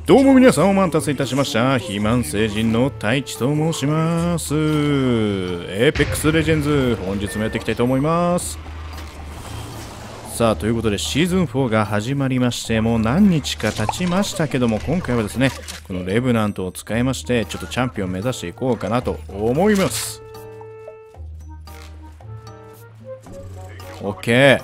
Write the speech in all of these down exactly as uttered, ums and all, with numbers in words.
どうも皆さんお待たせいたしました。肥満星人の太一と申します。エーペックスレジェンズ、本日もやっていきたいと思います。さあ、ということでシーズンフォーが始まりまして、もう何日か経ちましたけども、今回はですね、このレブナントを使いまして、ちょっとチャンピオンを目指していこうかなと思います。OK。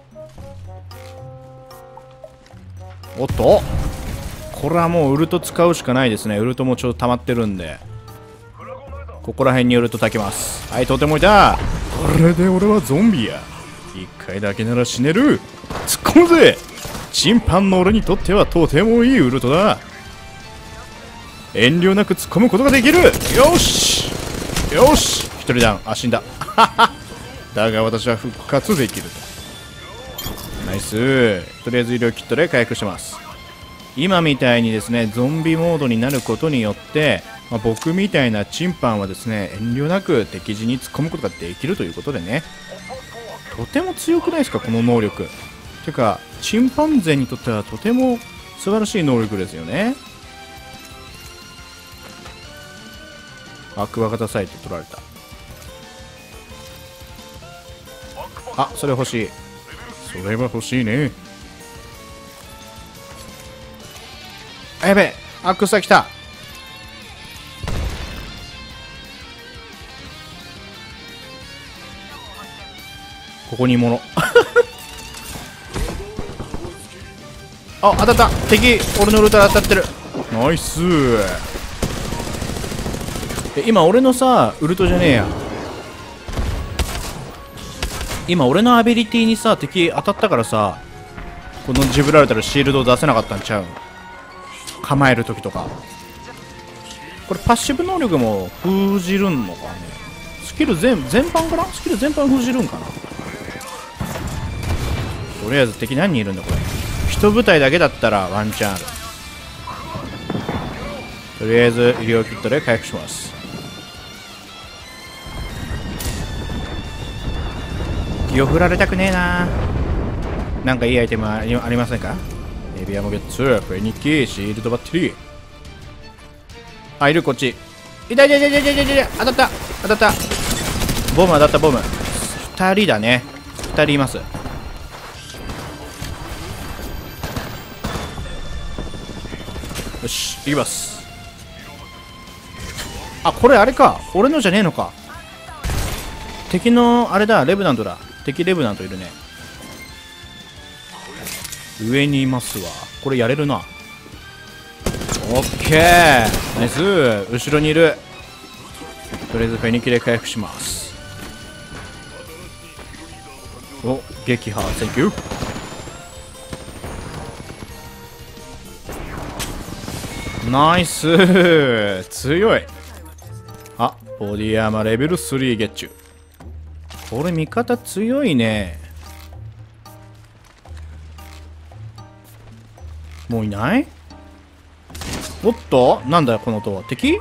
おっと、これはもうウルト使うしかないですね。ウルトもちょっと溜まってるんで、ここら辺にウルト炊きます。はい、とてもいた。これで俺はゾンビや。一回だけなら死ねる。突っ込むぜ。チンパンの俺にとってはとてもいいウルトだ。遠慮なく突っ込むことができる。よしよし、一人ダウン。あ、死んだ。だが私は復活できると。ナイス。とりあえず医療キットで回復します。今みたいにですね、ゾンビモードになることによって、まあ、僕みたいなチンパンはですね、遠慮なく敵陣に突っ込むことができるということでね、とても強くないですか、この能力。てかチンパン勢にとってはとても素晴らしい能力ですよね。あ、クワガタサイト取られた。あ、それ欲しい。それは欲しいね。あ、やべえ、アクスタ来た。ここに物あ、当たった。敵、俺のウルトラ当たってる。ナイス。え、今俺のさ、ウルトじゃねえや。今俺のアビリティにさ、敵当たったからさ、このジブラルタルシールド出せなかったんちゃう。構える時とか。これパッシブ能力も封じるんのかね。スキル全全般かな。スキル全般封じるんかな。とりあえず敵何人いるんだこれ。一部隊だけだったらワンチャンある。とりあえず医療キットで回復します。気を振られたくねえな。なんかいいアイテムありありませんか。エビアもゲッツ、フェニキー、シールドバッテリー。あ、いる、こっち。いたいたいたいたいたいたいた。当たった当たった。ボム当たった。ボムふたりだね。ふたりいます。よし、行きます。あ、これあれか、俺のじゃねえのか。敵のあれだ、レブナントだ。敵レブナントいるね。上にいますわ。これやれるな。オッケー、ナイス。後ろにいる。とりあえずフェニキで回復します。お、撃破、センキュー。ナイス。強い。あ、ボディアーマーレベルスリーゲッチュ。これ味方強いね。もういない。おっと、なんだよこの音は。敵。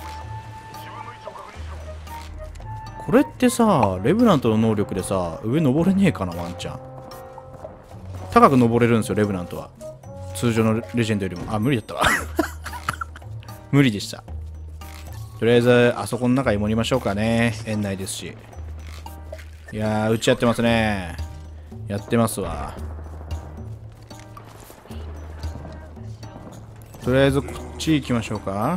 これってさ、レブナントの能力でさ、上登れねえかな。ワンチャン高く登れるんですよレブナントは。通常のレジェンドよりも。あ、無理だったわ無理でした。とりあえずあそこの中に盛りましょうかね。園内ですし。いやー、打ち合ってますね。やってますわ。とりあえずこっち行きましょうか。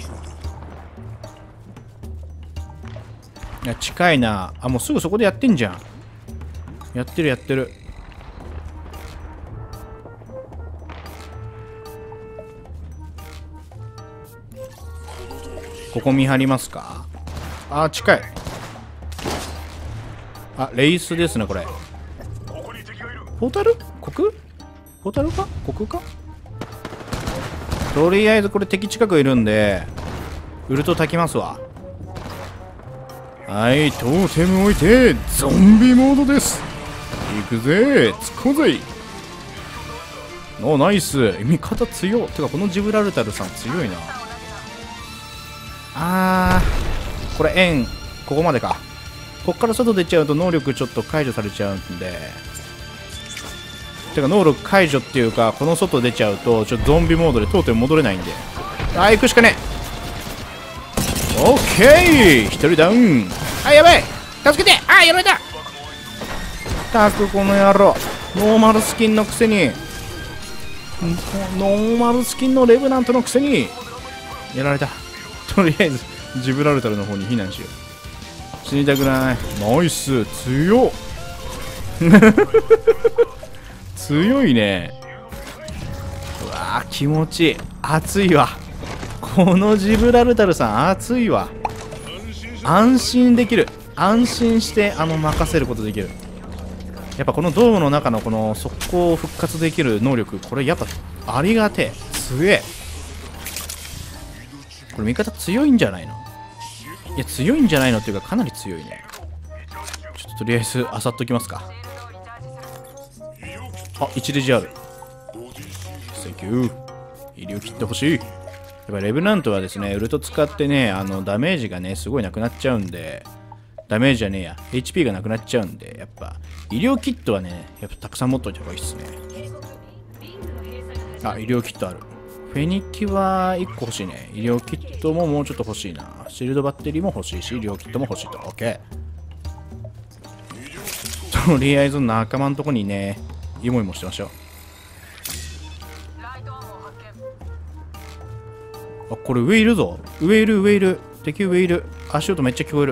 いや、近いな。あ、もうすぐそこでやってんじゃん。やってるやってる。ここ見張りますか。あ、近い。あ、レイスですねこれ。ポータル国ポータルか国か。とりあえずこれ敵近くいるんでウルト炊きますわ。はい、トーテム置いてゾンビモードです。行くぜ、突っ込むぜ。お、ナイス。味方強っ。てかこのジブラルタルさん強いな。あー、これ円ここまでか。こっから外出ちゃうと能力ちょっと解除されちゃうんで、 てか能力解除っていうか、この外出ちゃうとちょっとゾンビモードでトーテム戻れないんで、あー行くしかねえ。オッケー、ひとりダウン。あ、やばい、助けて。あー、やられた。たくこの野郎、ノーマルスキンのくせに、ノーマルスキンのレブナントのくせにやられた。とりあえずジブラルタルの方に避難しよう。死にたくない。ナイス、強っ強いね。うわー、気持ちいい。熱いわ、このジブラルタルさん。熱いわ。安心できる。安心してあの任せることできる。やっぱこのドームの中のこの速攻を復活できる能力、これやっぱありがてえ。強え。これ味方強いんじゃないの？いや、強いんじゃないのっていうか、かなり強いね。ちょっととりあえずあさっときますか。あ、いちレジある。セキュー。医療切ってほしい。やっぱレブナントはですね、ウルト使ってね、あのダメージがねすごいなくなっちゃうんで、ダメージじゃねえや、 エイチピー がなくなっちゃうんで、やっぱ医療キットはね、やっぱたくさん持っといた方がいいっすね。あ、医療キットある。フェニキはいっこ欲しいね。医療キットももうちょっと欲しいな。シールドバッテリーも欲しいし、医療キットも欲しいと。 OK。 とりあえず仲間のとこにね、イモイモしてましょう。あ、これ上いるぞ。上いる、上いる。敵上いる。足音めっちゃ聞こえる。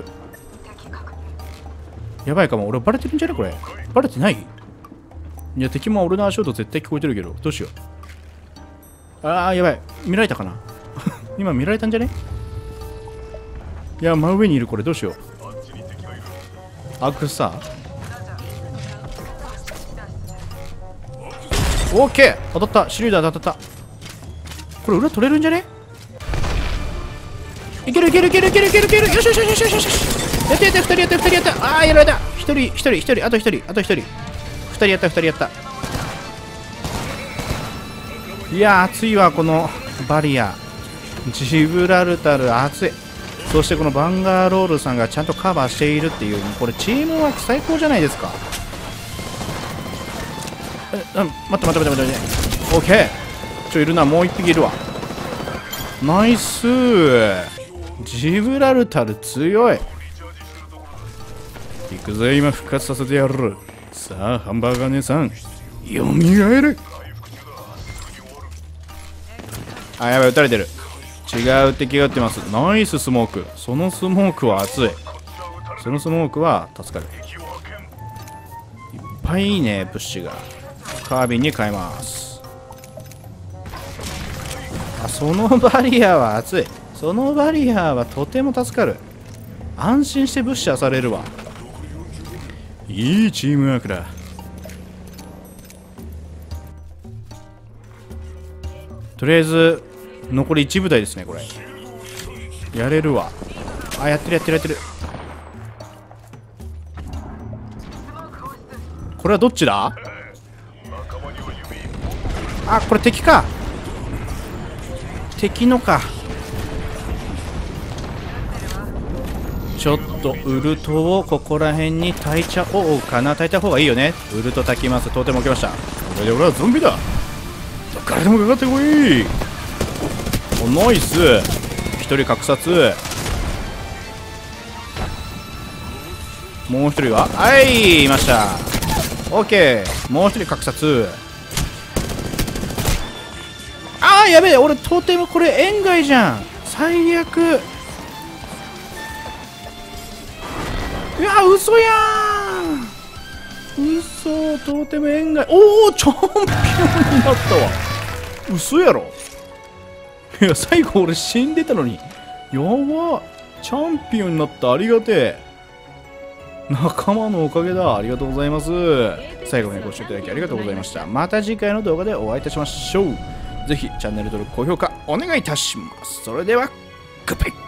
やばいかも。俺バレてるんじゃねこれ。バレてない？いや、敵も俺の足音絶対聞こえてるけど、どうしよう。あー、やばい。見られたかな今見られたんじゃね？いや、真上にいる。これどうしよう。アクサオーケー、当たった。シリューダーで当たった。これ裏取れるんじゃね？いけるいけるいけるいけるいけるいける。よしよしよしよしよしよし。やってやってふたりやってふたりやった。あー、やられた。ひとりひとりひとり、あとひとり、あとひとり、ふたりやったふたりやった。いやー、熱いわこのバリア。ジブラルタル熱い。そしてこのバンガーロールさんがちゃんとカバーしているっていう、これチームワーク最高じゃないですか。え、うん、待って待って待って待って。オッケー。ちょいるな、もう一匹いるわ。ナイスー。ジブラルタル強い。行くぜ、今復活させてやる。さあハンバーガー姉さん、よみがえる。あ、やばい、撃たれてる。違う敵が撃ってます。ナイススモーク。そのスモークは熱い。そのスモークは助かる。いっぱいいいね、プッシュが。カービンに変えます。あ、そのバリアは熱い。そのバリアはとても助かる。安心してブッシャーされるわ。いいチームワークだ。とりあえず残りいち部隊ですね。これやれるわ。あ、やってるやってるやってる。これはどっちだ？あ、これ敵か。敵のか。ちょっとウルトをここら辺に焚いちゃおうかな。焚いた方がいいよね。ウルト焚きます。とても置きました。これで俺はゾンビだ。どっからでもかかってこい。お、ナイス。一人格殺。もう一人ははい、いました。オッケー。もう一人格殺。あー、やべえ。俺トーテムこれ円外じゃん。最悪。いや、嘘やん。嘘。トーテム円外。おお、チャンピオンになったわ。嘘やろ。いや、最後俺死んでたのに。やば。チャンピオンになった。ありがてえ。仲間のおかげだ。ありがとうございます。最後までご視聴いただきありがとうございました。また次回の動画でお会いいたしましょう。ぜひチャンネル登録、高評価お願いいたします。それでは、グッバイ。